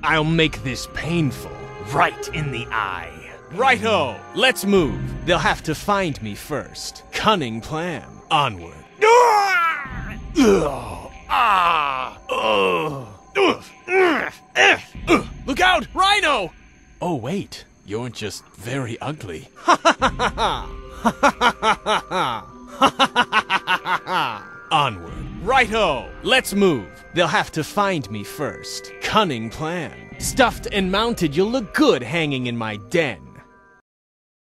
I'll make this painful. Right in the eye. Righto, let's move. They'll have to find me first. Cunning plan. Onward. Look out, Rhino! Oh wait, you're just very ugly. Onward. Righto, let's move. They'll have to find me first. Cunning plan. Stuffed and mounted, you'll look good hanging in my den.